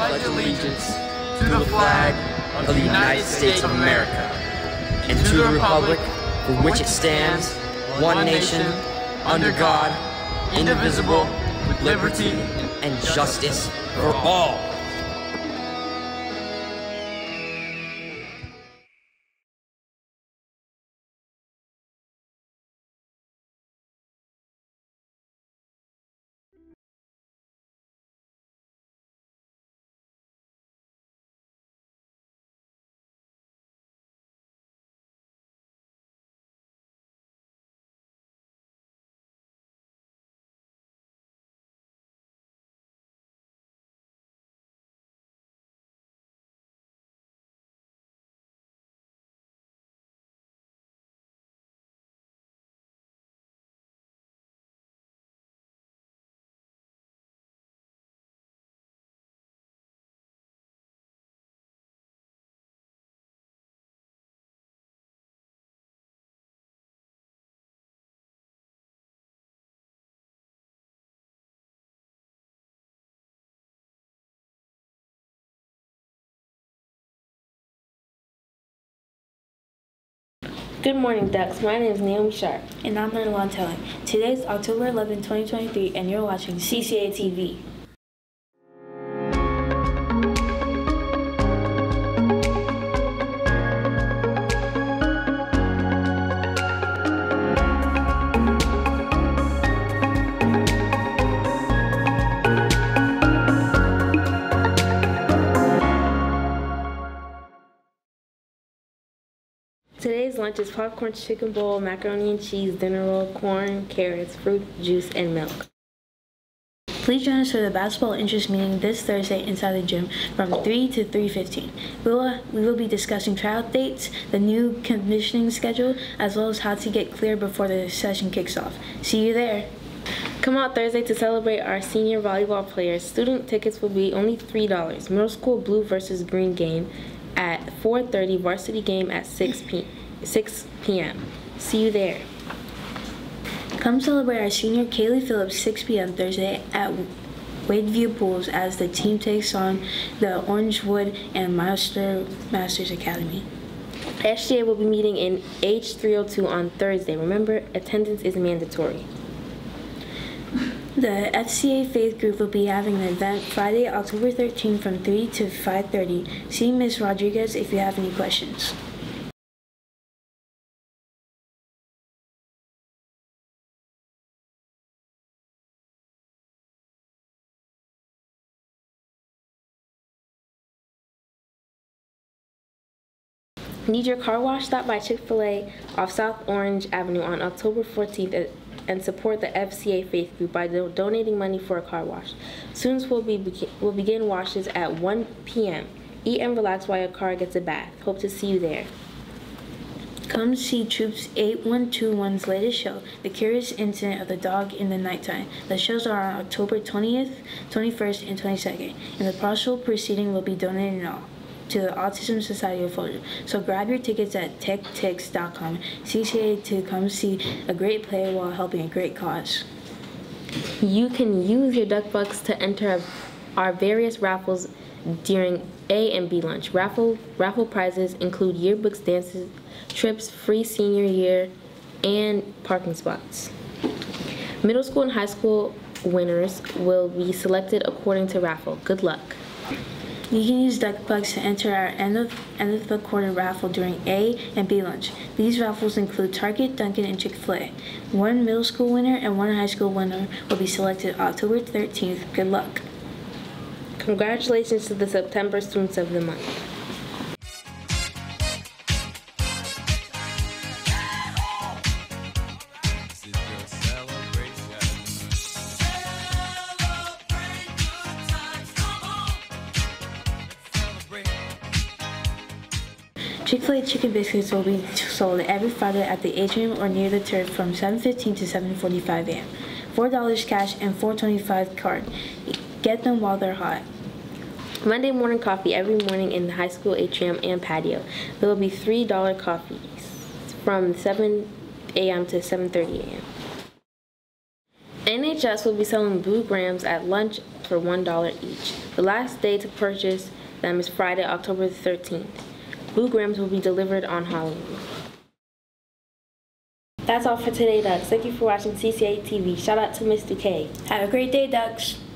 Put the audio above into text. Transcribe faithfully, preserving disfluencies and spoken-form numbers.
pledge allegiance to the flag of the United States of America and to the republic for which it stands, one nation, under God, indivisible, with liberty and justice for all. Good morning, Ducks. My name is Naomi Sharp. And I'm Nerlon Telling. Today is October eleventh, twenty twenty-three, and you're watching C C A T V. Today's lunch is popcorn, chicken bowl, macaroni and cheese, dinner roll, corn, carrots, fruit, juice, and milk. Please join us for the basketball interest meeting this Thursday inside the gym from three to three fifteen. We will, we will be discussing tryout dates, the new conditioning schedule, as well as how to get clear before the session kicks off. See you there. Come out Thursday to celebrate our senior volleyball players. Student tickets will be only three dollars. Middle school blue versus green game at four thirty, varsity game at six p m See you there. Come celebrate our senior Kaylee Phillips six p m Thursday at Wadeview Pools as the team takes on the Orangewood and Master Masters Academy. S G A will be meeting in H three oh two on Thursday. Remember, attendance is mandatory. The F C A Faith Group will be having an event Friday, October thirteenth from three to five thirty. See Miz Rodriguez if you have any questions. Need your car wash? Stop by Chick-fil-A off South Orange Avenue on October fourteenth and support the F C A Faith Group by do donating money for a car wash. Students will, be, will begin washes at one p m Eat and relax while your car gets a bath. Hope to see you there. Come see Troops eight one two one's latest show, The Curious Incident of the Dog in the Nighttime. The shows are on October twentieth, twenty-first, and twenty-second, and the partial proceeding will be donated all to the Autism Society of Florida. So grab your tickets at tech tix dot com, C C A, to come see a great play while helping a great cause. You can use your Duck Bucks to enter our various raffles during A and B lunch. Raffle raffle prizes include yearbooks, dances, trips, free senior year, and parking spots. Middle school and high school winners will be selected according to raffle. Good luck. You can use Duck Bucks to enter our end of, end of the quarter raffle during A and B lunch. These raffles include Target, Dunkin', and Chick-fil-A. One middle school winner and one high school winner will be selected October thirteenth. Good luck. Congratulations to the September Students of the Month. Chick-fil-A chicken biscuits will be sold every Friday at the atrium or near the turf from seven fifteen to seven forty-five a m four dollars cash and four twenty-five card. Get them while they're hot. Monday morning coffee every morning in the high school atrium and patio. There will be three dollar coffees from seven a m to seven thirty a m N H S will be selling Blue Grams at lunch for one dollar each. The last day to purchase them is Friday, October thirteenth. Blue grams will be delivered on Halloween. That's all for today, Ducks. Thank you for watching C C A T V. Shout out to Miss Duque. Have a great day, Ducks.